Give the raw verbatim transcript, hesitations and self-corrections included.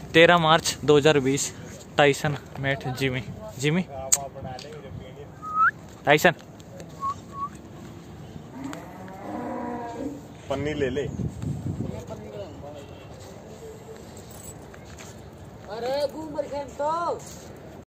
तेरह मार्च दो हज़ार बीस। Tyson met Jimmy Jimmy Tyson. पन्नी ले ले। अरे घूम तो